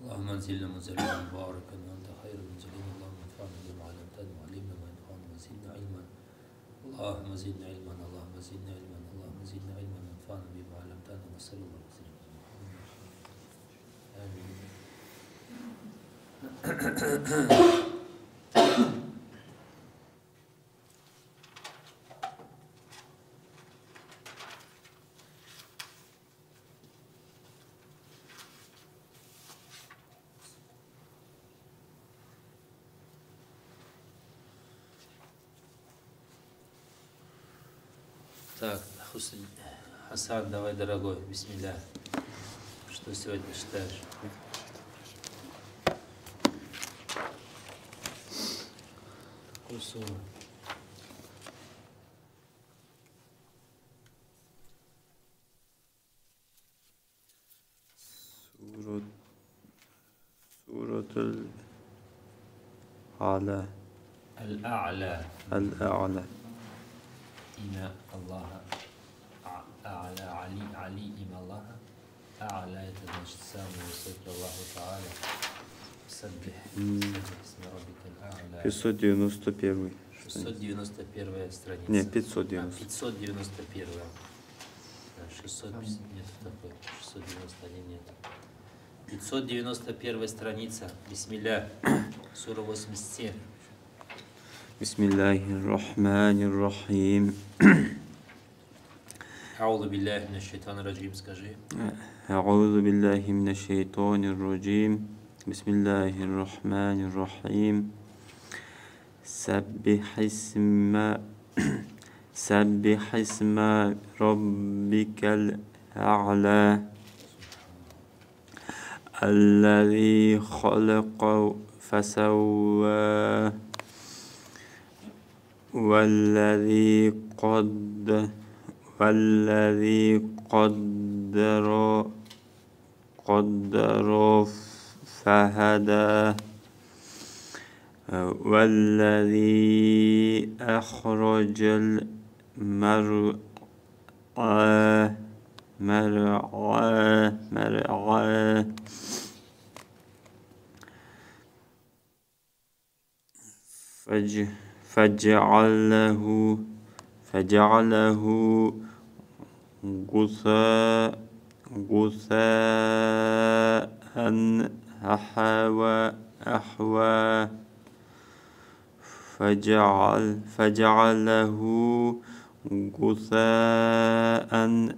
اللهم انزلنا منزلا مباركا وانت خير المنزلين. اللهم انفعنا بما علمتنا وعلمنا ما ينفعنا وزدنا علما. اللهم زدنا علما. اللهم زدنا علما. اللهم زدنا علما وانفعنا بما علمتنا. وصلى الله وسلم على محمد. Так, Хасан, давай, дорогой, бисмилля. Что сегодня читаешь? Какую суру? سورة الأعلى. الأعلى. إن الله أعلى علي إن الله أعلى يتنجد سامي وسجد الله تعالى سبح اسم ربك الأعلى. 591. 691 страница. Не, 591. 591. 650 нет такой. 691 нет. 591 страница. Бисмилля. Сура 87. بسم الله الرحمن الرحيم. أعوذ بالله من الشيطان الرجيم. скажи. أعوذ بالله من الشيطان الرجيم. بسم الله الرحمن الرحيم. سبح اسم ربك الأعلى الذي خلق فسوى والذي قدر فهدى والذي أخرج مرعى فجعله غثاء أحوى فجعله غثاء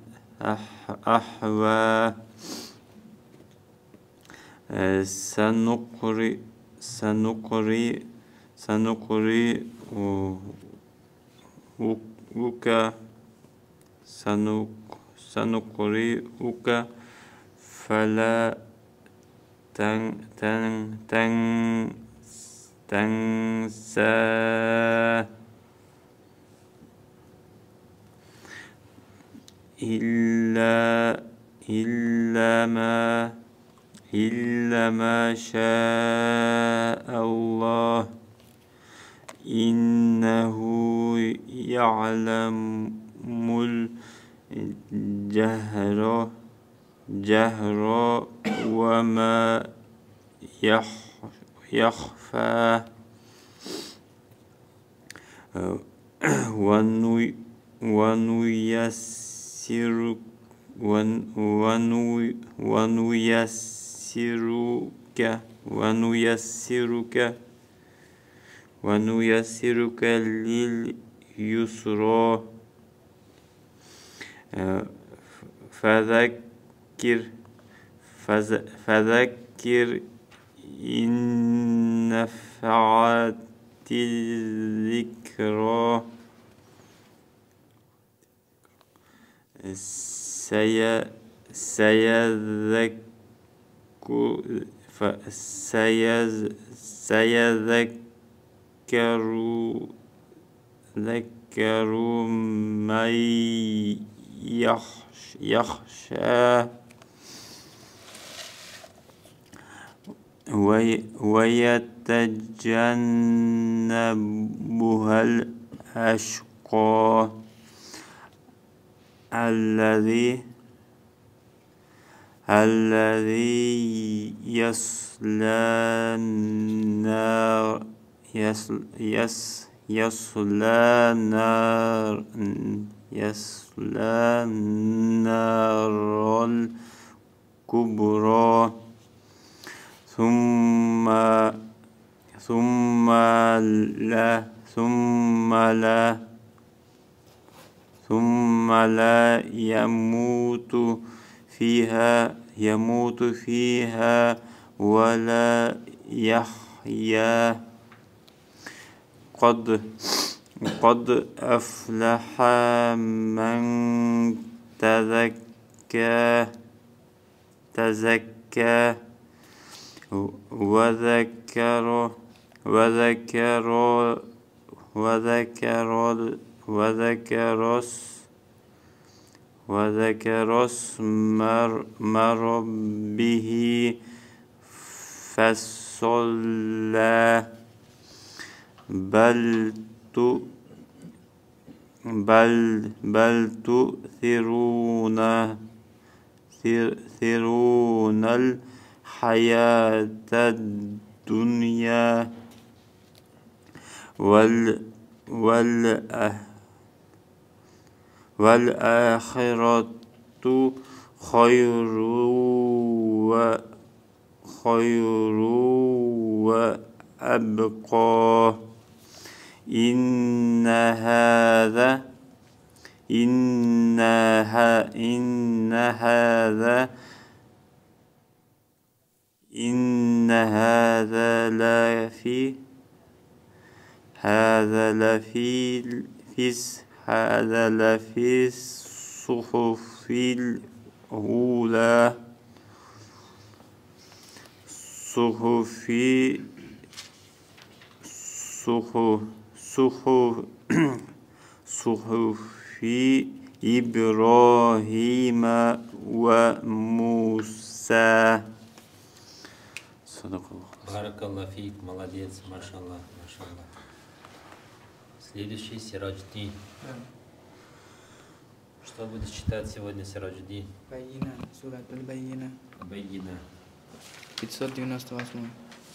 أحوى سنقرئك فلا تنسى إلا ما شاء الله إنه يعلم الجهر وما يخفى ونيسرك لليسرى فذكر إن نفعت الذكرى سيذكر من يخشى ويتجنبها الأشقى الذي يصلى النار الكبرى ثم لا يموت فيها ولا يحيا قد أفلح من تزكى وذكر اسم ربه فصلى بل تؤثرون الحياة الدنيا والآخرة خير وأبقى إن هذا لفي الصحف الأولى صحف إبراهيم وموسى. صدق الله. Баракаллах фик, молодец, машаллах, машаллах. Следующий Сирадждин. Что будет читать сегодня Сирадждин? Байина, сурат Аль-Байина. Байгина. 598.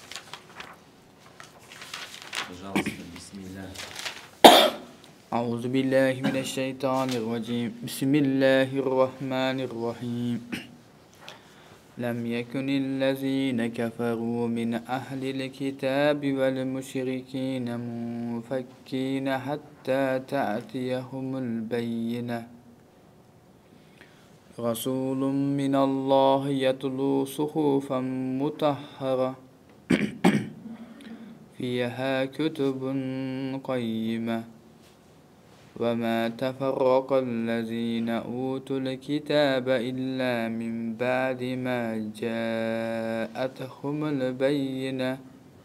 Пожалуйста, бисмилля. أعوذ بالله من الشيطان الرجيم. بسم الله الرحمن الرحيم. لم يكن الذين كفروا من أهل الكتاب والمشركين منفكين حتى تأتيهم البينة. رسول من الله يتلو صحفا مطهرة فيها كتب قيمة وما تفرق الذين أوتوا الكتاب إلا من بعد ما جاءتهم البينة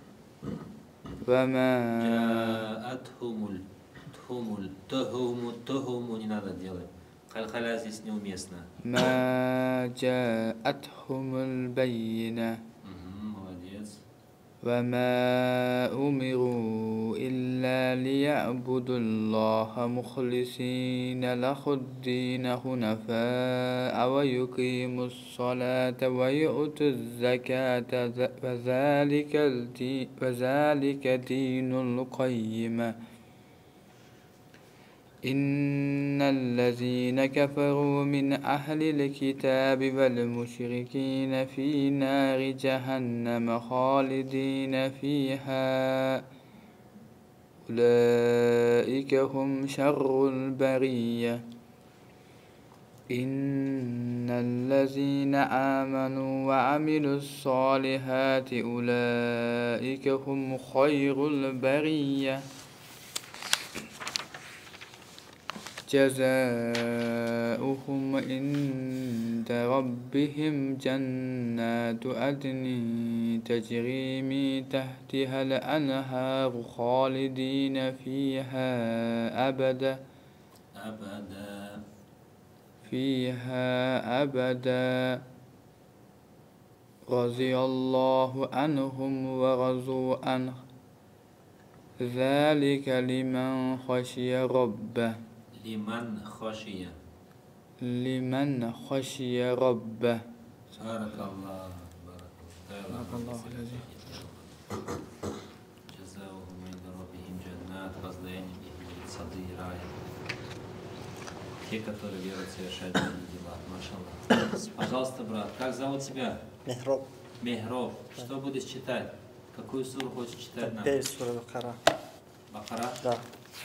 не надо делать. Халь-халя здесь неуместно. ما جاءتهم البينة. Молодец. وما أمروا إلا ليعبدوا الله مخلصين له الدين حنفاء ويقيموا الصلاة ويؤتوا الزكاة وذلك دين القيمة. إن الذين كفروا من أهل الكتاب والمشركين في نار جهنم خالدين فيها أولئك هم شر البرية. إن الذين آمنوا وعملوا الصالحات أولئك هم خير البرية. جزاؤهم عند ربهم جنات عدن تجري من تحتها الأنهار خالدين فيها أبدا رضي الله عنهم ورضوا عنه ذلك لمن خشي ربه. لمن خشي ربه. بارك الله بارك الله العظيم. جزاؤهم عند ربهم جنات воздаяние их будет сады и рай. Те, которые верят, совершают добрые дела. Машаллах. Пожалуйста, брат, как зовут тебя? Мехроб. Мехроб. Что будешь читать? Какую суру хочешь читать нам? Теперь сура Бакара. Бакара? Да.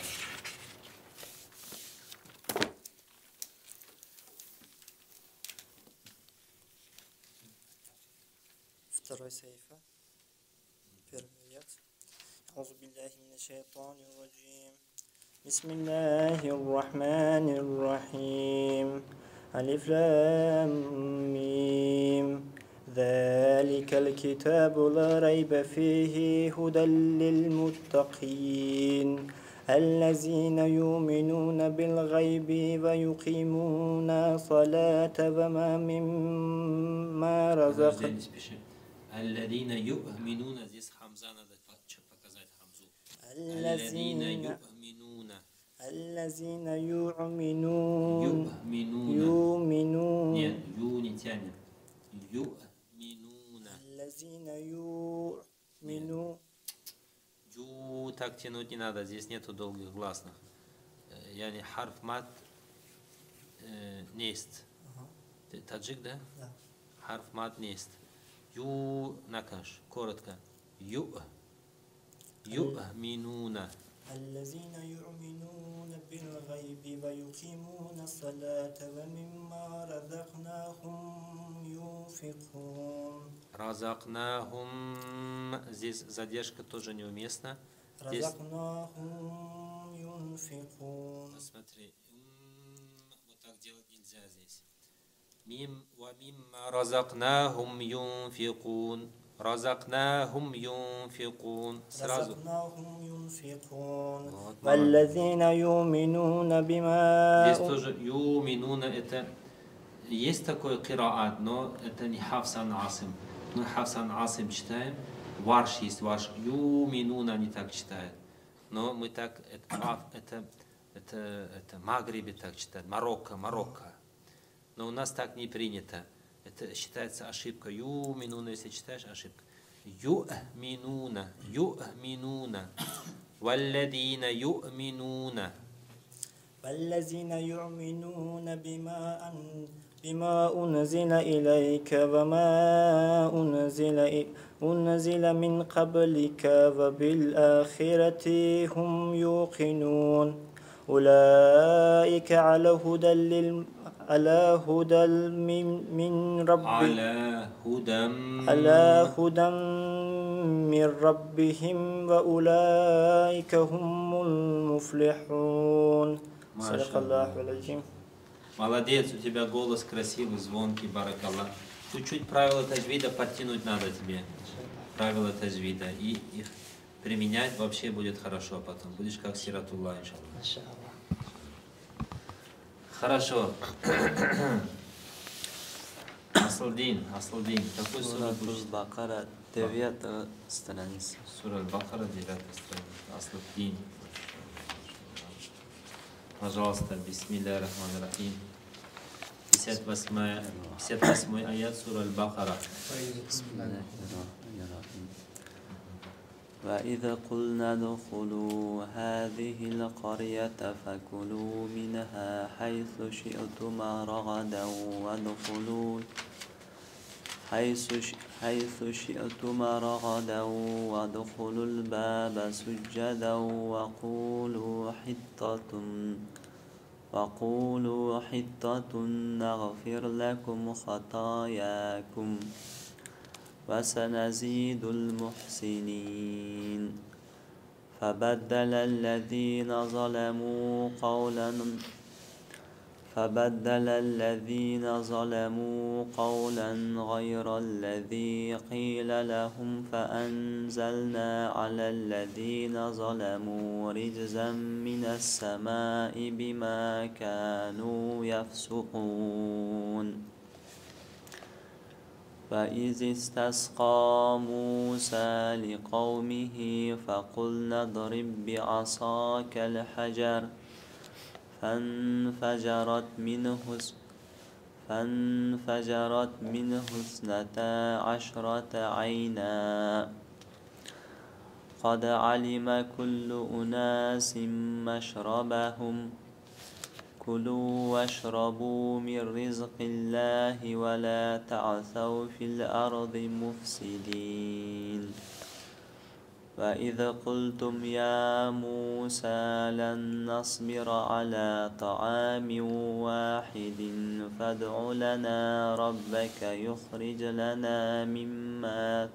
Второй сейфа. Первый аят. أعوذ بالله من الشيطان الرجيم. بسم الله الرحمن الرحيم. ألف لام ميم. ذلك الكتاب لا ريب فيه هدى للمتقين الذين يؤمنون بالغيب ويقيمون الصلاة وما مما رزقناهم. الذين يؤمنون. Здесь хамза надо показать хамзу. الذين يؤمنون. الذين يؤمنون. يؤمنون. Нет, ю не тянет. يؤمنون. الذين يؤمنون. Ю так тянуть не надо, здесь нету долгих гласных. Yani харф мат нест. Ты таджик, да? Да. Харф мат нест. Ю накаш, коротко. Ю'минуна. الذين يؤمنون بالغيب ويقيمون الصلاة ومما رزقناهم ينفقون. Разакнахум. Здесь задержка тоже неуместна. رزقناهم ينفقون. Посмотри. Вот так делать нельзя здесь. Мим ва мимма разакнахум юнфикун. Разакнахум юнфикун. Сразу. رزقناهم ينفقون. Вот, والذين يؤمنون بما. Здесь тоже юминуна это есть такой кираат, но это не Хафсан Асим. Мы Хафсан Асим читаем. Варш есть варш. Юминуна не так читает. Но мы так это Магрибе так читают. Марокко. Но у нас так не принято. Это считается ошибка. Юминуна, если читаешь, ошибка. Ю'минуна. Валладина ю'минуна. والذين يؤمنون بما أنزل إليك وما أنزل من قبلك وبالآخرة هم يوقنون أولئك على هدى من ربهم على هدى من ربهم وأولئك هم المفلحون. صدق الله العظيم. Молодец, у тебя голос красивый, звонкий, баракаллах. Чуть-чуть правила таджвида подтянуть надо тебе. Правила таджвида. И их применять вообще будет хорошо потом. Будешь как Сиратуллах, иншаллах. Хорошо. Аслдин. Какой сура будешь? Бакара, 9 страница. Сура Аль-Бакара, 9 страница. Аслдин. Пожалуйста, бисмилля рахман рахим. 58 аят сура Аль-Бакара. وإذا قلنا ادخلوا هذه القرية فكلوا منها حيث شئتما رغدا وادخلوا الباب سجدا وقولوا حطة نغفر لكم خطاياكم وسنزيد المحسنين. فبدل الذين ظلموا قولا غير الذي قيل لهم فأنزلنا على الذين ظلموا رجزا من السماء بما كانوا يفسقون. فإذ استسقى موسى لقومه فقلنا اضرب بعصاك الحجر فانفجرت منه 12 عينا قد علم كل أناس مشربهم كلوا واشربوا من رزق الله ولا تعثوا في الأرض مفسدين وإذ قلتم يا موسى لن نصبر على طعام واحد فادع لنا ربك يخرج لنا مما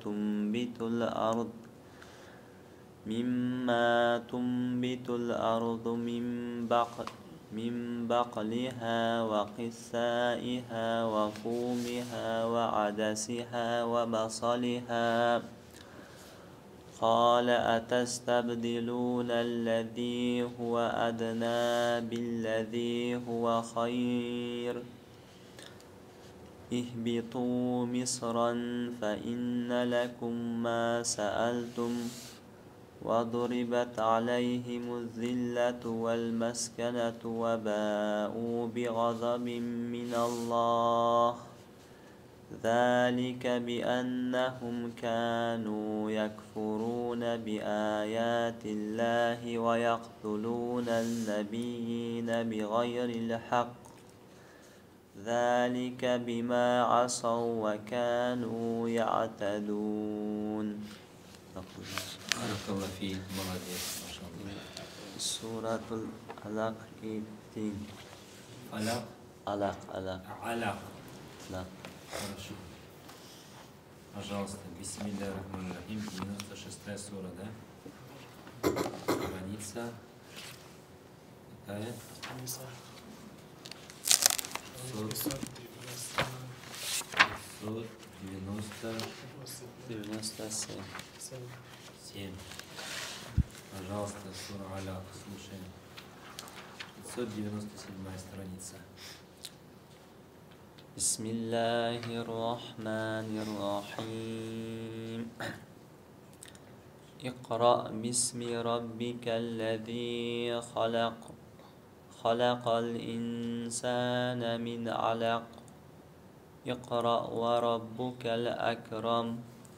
تنبت الأرض من بقلها وقثائها وفومها وعدسها وبصلها قال أتستبدلون الذي هو أدنى بالذي هو خير اهبطوا مصرا فإن لكم ما سألتم وضربت عليهم الذلة والمسكنة وباءوا بغضب من الله ذلك بأنهم كانوا يكفرون بآيات الله ويقتلون النبيين بغير الحق ذلك بما عصوا وكانوا يعتدون. بارك الله فيك молодец ما شاء الله. سورة العلق 18. علق. Хорошо. Пожалуйста, бисмилля рахман рахим, 96-я сура, да? Страница. Какая? 597. Пожалуйста, сура Аляк, слушаем. 597 страница. بسم الله الرحمن الرحيم اقرأ باسم ربك الذي خلق الإنسان من علق اقرأ وربك الأكرم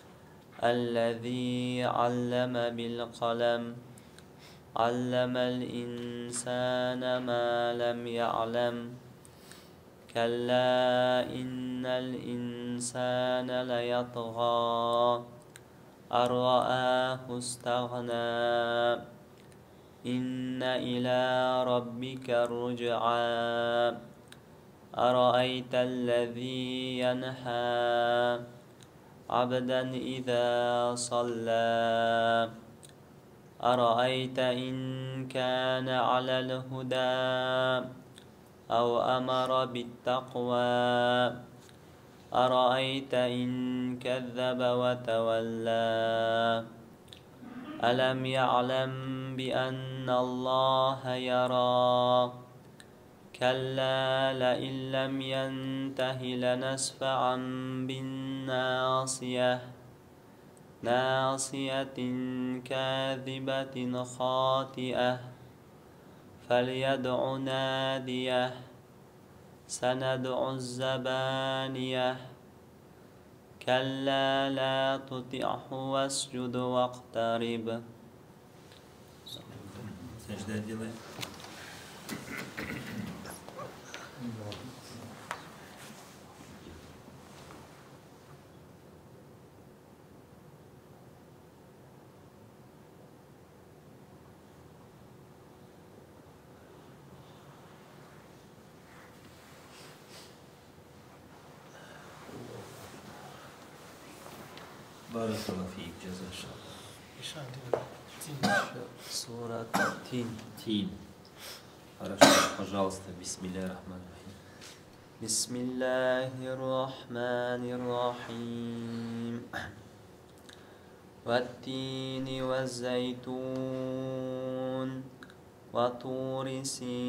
الذي علم بالقلم علم الإنسان ما لم يعلم كلا إن الإنسان ليطغى أن رآه استغنى إن إلى ربك الرجعى أرأيت الذي ينهى عبدا إذا صلى أرأيت إن كان على الهدى أو أمر بالتقوى أرأيت إن كذب وتولى ألم يعلم بأن الله يرى كلا لئن لم ينته لنسفعا بالناصية ناصية كاذبة خاطئة فليدع ناديه سندع الزبانية كلا لا تطعه واسجد واقترب. Сажда делай. بارك الله فيك جزاك الله. سورة Тин. Хорошо, пожалуйста, бисмилля рахман рахим. بسم الله الرحمن الرحيم والتين والزيتون وطور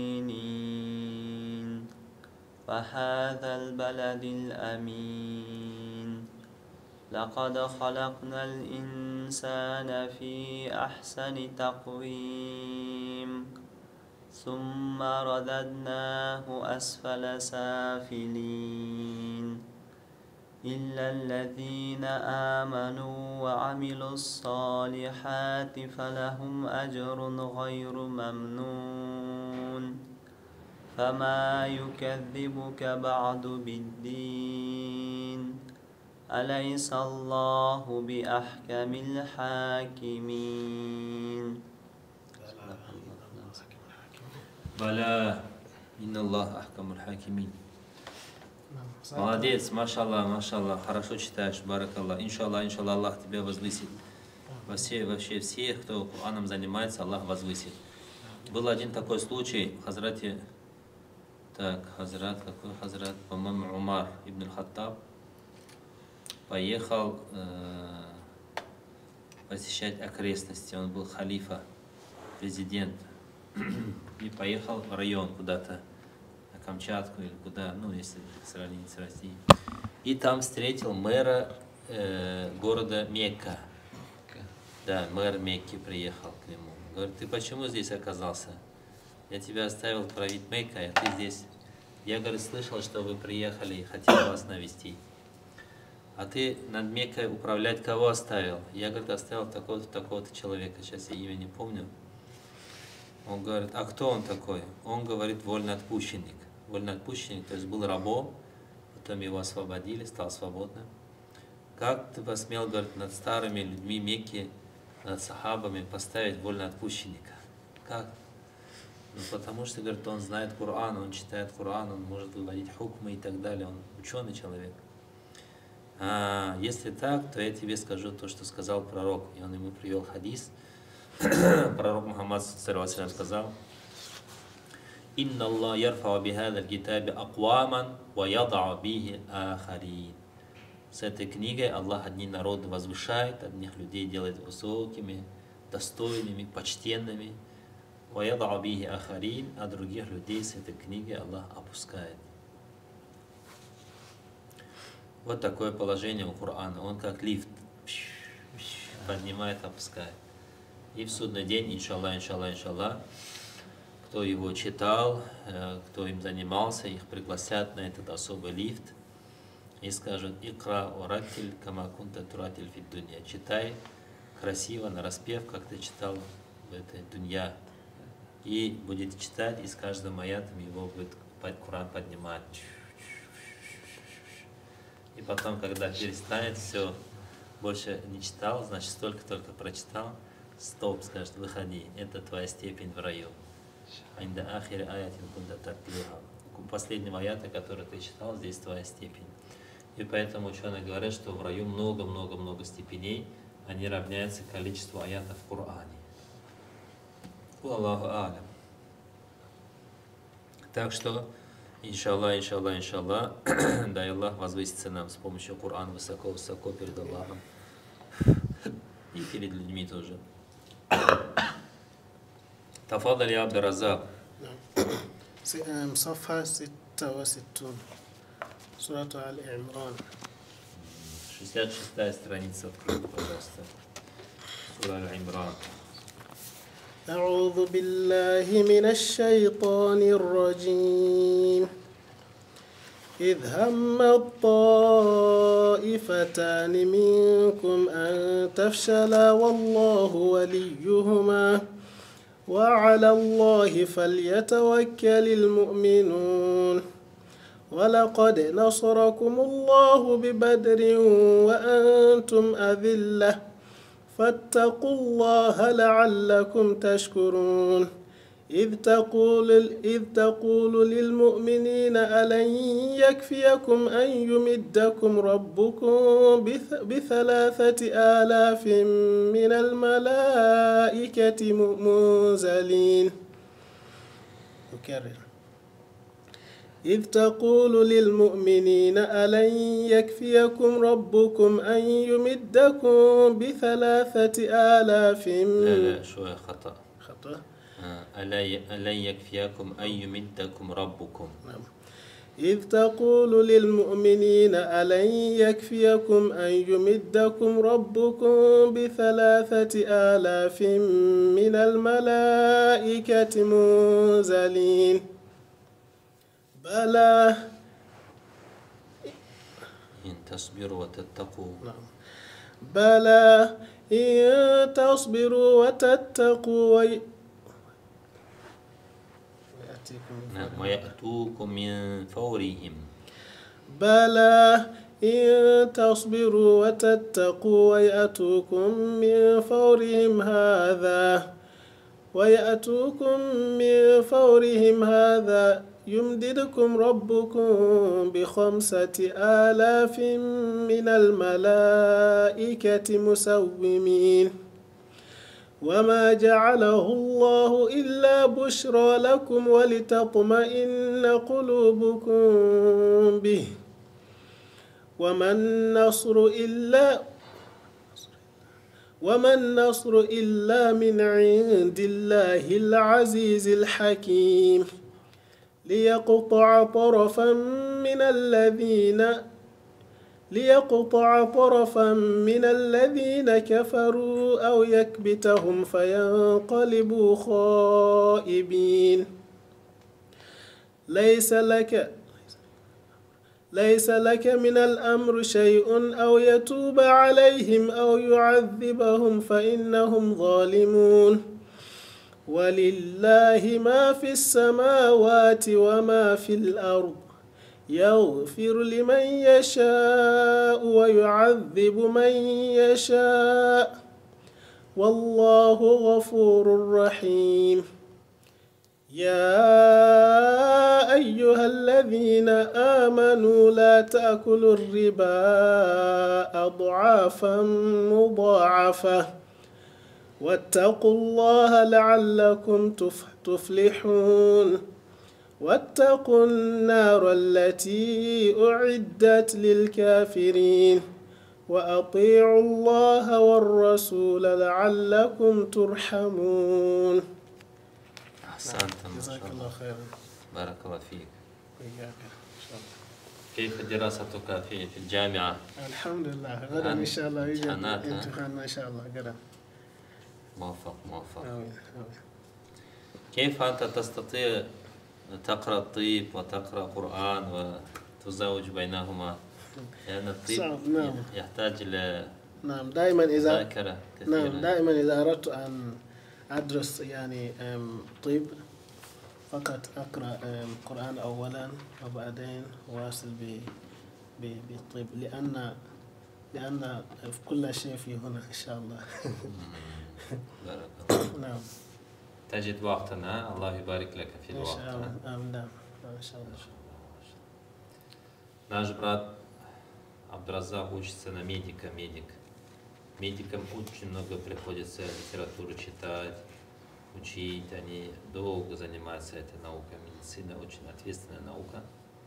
سينين وهذا البلد الأمين لقد خلقنا الإنسان في أحسن تقويم ثم رددناه أسفل سافلين إلا الذين آمنوا وعملوا الصالحات فلهم أجر غير ممنون فما يكذبك بعد بالدين أليس الله بأحكم الحاكمين بلى إن الله أحكم الحاكمين. Молодец, машаллах, хорошо читаешь, баракаллах. Иншаллах, Аллах тебя возвысит. Вообще всех, кто Кораном занимается, Аллах возвысит. Был один такой случай, какой хазрат, по-моему, Умар ибн Хаттаб, поехал посещать окрестности. Он был халифа, президент. И поехал в район куда-то, на Камчатку или куда, ну, если сравнить с Россией. И там встретил мэра города Мекка. Да, мэр Мекки приехал к нему. Говорит, ты почему здесь оказался? Я тебя оставил править Меккой, а ты здесь. Я, говорит, слышал, что вы приехали и хотел вас навестить. А ты над Меккой управлять кого оставил? Я, говорит, оставил такого-то человека. Сейчас я имя не помню. Он говорит, а кто он такой? Он говорит, вольноотпущенник. Вольноотпущенник, то есть был рабом, потом его освободили, стал свободным. Как ты посмел, говорит, над старыми людьми Мекки, над сахабами поставить вольноотпущенника? Как? Ну, потому что, говорит, он знает Коран, он читает Коран, он может выводить хукмы и так далее. Он ученый человек. А если так, то я тебе скажу то, что сказал пророк. И он ему привел хадис. Пророк Мухаммад сказал: «Инна Аллах ярфау бихадаль китаби акваман ва ядау бихи ахарин». С этой книгой Аллах одни народы возвышает, одних людей делает высокими, достойными, почтенными. Ва ядау бихи ахарин, а других людей с этой книгой Аллах опускает. Вот такое положение у Корана. Он как лифт поднимает, опускает. И в судный день, иншаллах, кто его читал, кто им занимался, их пригласят на этот особый лифт и скажут: «Икра ураттиль кама кунта туратиль фид дунья». Читай красиво, нараспев, как ты читал в этой дунья. И будет читать, и с каждым аятом его будет Коран поднимать. И потом, когда перестанет, все, больше не читал, значит, столько-только прочитал, стоп, скажет, выходи, это твоя степень в раю. Последнего аята, который ты читал, здесь твоя степень. И поэтому ученые говорят, что в раю много-много-много степеней, они равняются количеству аятов в Коране. Аллаху алям. Так что, иншаллах, дай Аллах возвысится нам с помощью Корана высоко-высоко перед Аллахом и перед людьми тоже. تفضل يا عبد الرزاق. صفحة 66 سورة آل عمران. 66-я страница, откройте, пожалуйста. Сура Аль-Имран. أعوذ بالله من الشيطان الرجيم. إذ هم الطائفتان منكم أن تفشلا والله وليهما وعلى الله فليتوكل المؤمنون. ولقد نصركم الله ببدر وأنتم أذلة فاتقوا الله لعلكم تشكرون. إذ تقول للمؤمنين ألن يكفيكم أن يمدكم ربكم ب3,000 من الملائكة منزلين. أكرر. إذ تقول للمؤمنين ألن يكفيكم ربكم أن يمدكم ب3,000 لا شوية خطأ. خطأ. ألن يكفيكم أن يمدكم ربكم. إذ تقول للمؤمنين ألن يكفيكم أن يمدكم ربكم ب3,000 من الملائكة منزلين بلى إن تصبروا وتتقوا بلى إن تصبروا وتتقوا ويأتوكم من فورهم بلى إن تصبروا وتتقوا ويأتوكم من فورهم هذا يمددكم ربكم ب5,000 من الملائكة مسومين وما جعله الله إلا بشرى لكم ولتطمئن قلوبكم به وما النصر إلا من عند الله العزيز الحكيم ليقطع طرفا من الذين كفروا أو يكبتهم فينقلبوا خائبين ليس لك من الأمر شيء أو يتوب عليهم أو يعذبهم فإنهم ظالمون ولله ما في السماوات وما في الأرض يغفر لمن يشاء ويعذب من يشاء والله غفور رحيم يا أيها الذين آمنوا لا تأكلوا الربا أضعافا مضاعفة واتقوا الله لعلكم تفلحون واتقوا النار التي أعدت للكافرين وأطيعوا الله والرسول لعلكم ترحمون أحسنت ما جزاك شاء الله الله خيرا بارك الله فيك وإياك إن شاء الله. كيف دراستك في الجامعة؟ الحمد لله غدا إن شاء الله يجي امتحانات، ها؟ امتحاننا إن شاء الله غدا موفق موفق. آمين آمين. كيف أنت تستطيع تقرأ الطب وتقرأ قرآن وتزوج بينهما؟ لأن الطب صعب، نعم. يحتاج إلى نعم دائما إذا ذاكرة كثيرة. نعم دائما إذا أردت أن أدرس يعني طب فقط أقرأ القرآن أولا وبعدين أواصل بالطب لأن كل شيء في هنا إن شاء الله. بارك الله. نعم تجد وقتنا، الله يبارك لك في إن الوقت. شاء الله. نعم إن شاء الله. Наш брат Абдразак учится на медик. Медикам очень много приходится литературу читать, учить. Они долго занимаются этой наукой. Медицина очень ответственная наука.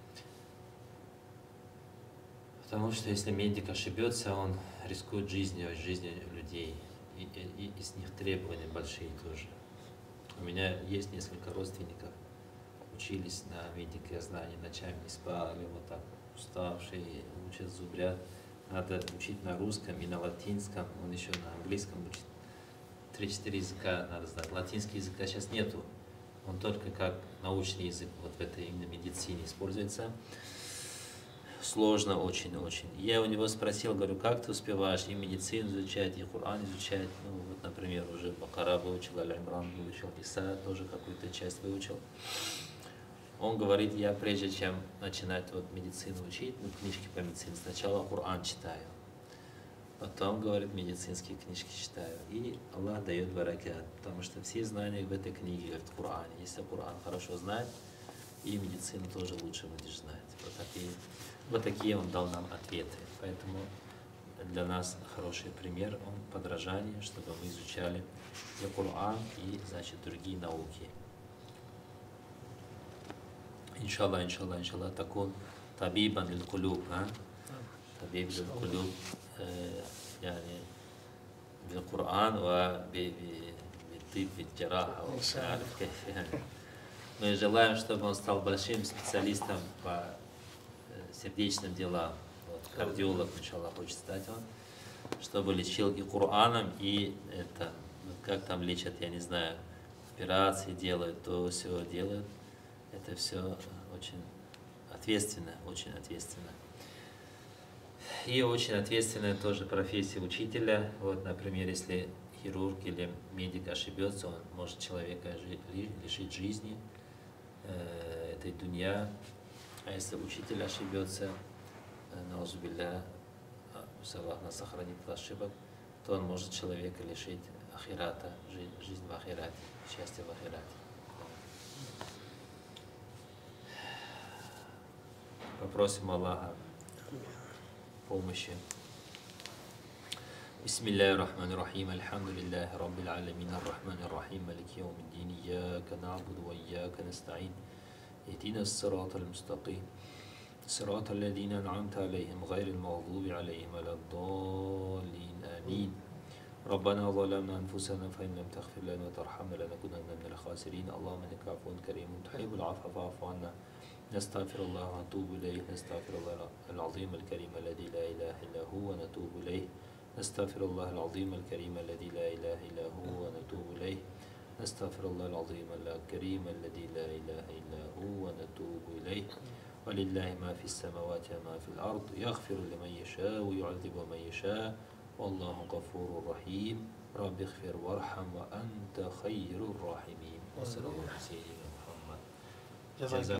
Потому что если медик ошибется, он рискует жизнью людей. И из них требования большие тоже. У меня есть несколько родственников, учились на медике, я знаю, они ночами не спали, вот так уставшие, учат, зубрят. Надо учить на русском и на латинском, он еще на английском учит. 3-4 языка надо знать. Латинский языка сейчас нету, он только как научный язык вот в этой именно медицине используется. Сложно очень-очень. Я у него спросил, говорю, как ты успеваешь и медицину изучать, и Коран изучать? Ну, вот, например, уже Бакара выучил, Аль-Имран выучил, Иса тоже какую-то часть выучил. Он говорит, я прежде чем начинать вот медицину учить, ну, книжки по медицине, сначала Коран читаю, потом, говорит, медицинские книжки читаю, и Аллах дает баракат, потому что все знания в этой книге, говорит, в Коране. Если Коран хорошо знать, и медицину тоже лучше будешь знать. Вот такие он дал нам ответы. Поэтому для нас хороший пример, он подражание, чтобы мы изучали и Коран, и, значит, другие науки. Иншаллах, такун табибан лил кулуб, табиб лил кулуб, يعني بالقرآن وبالطب بالجراحة ومش عارف كيف يعني. Мы желаем, чтобы он стал большим специалистом по сердечным делам. Вот, кардиолог, иншаллах, хочет стать он, чтобы лечил и Кораном, и это, вот как там лечат, я не знаю, операции делают, то все делают. Это все очень ответственно, очень ответственно. И очень ответственная тоже профессия учителя. Вот, например, если хирург или медик ошибется, он может человека лишить жизни, этой дунья. А если учитель ошибется, наузубилля, Аллах нас сохранит от ошибок, то он может человека лишить ахирата, жизнь в ахирате, счастье в ахирате. Попросим Аллаха помощи. بسم الله الرحمن الرحيم الحمد لله رب العالمين الرحمن الرحيم مالك يوم الدين إياك نعبد وإياك نستعين اهدنا الصراط المستقيم صراط الذين أنعمت عليهم غير المغضوب عليهم ولا الضالين آمين ربنا ظلمنا أنفسنا فإن لم تغفر لنا وترحمنا لنكونن من الخاسرين اللهم إنك عفو كريم تحب العفو فاعف عنا نستغفر الله ونتوب إليه نستغفر الله العظيم الكريم الذي لا إله إلا هو ونتوب إليه نستغفر الله العظيم الكريم الذي لا إله إلا هو ونتوب إليه نستغفر الله العظيم الكريم الذي لا إله إلا هو ونتوب إليه ولله ما في السماوات وما في الأرض يغفر لمن يشاء ويعذب من يشاء والله غفور رحيم رب اغفر وارحم وأنت خير الراحمين وصلى الله على سيدنا محمد.